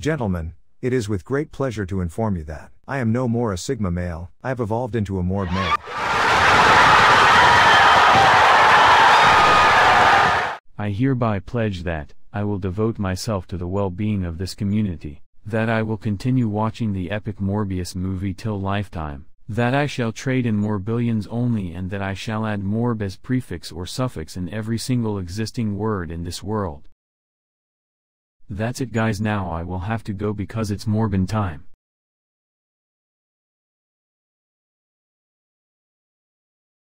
Gentlemen, it is with great pleasure to inform you that I am no more a Sigma male, I have evolved into a MORB male. I hereby pledge that I will devote myself to the well-being of this community, that I will continue watching the epic Morbius movie till lifetime, that I shall trade in morbillions only, and that I shall add morb as prefix or suffix in every single existing word in this world. That's it guys, now I will have to go because it's morbin time.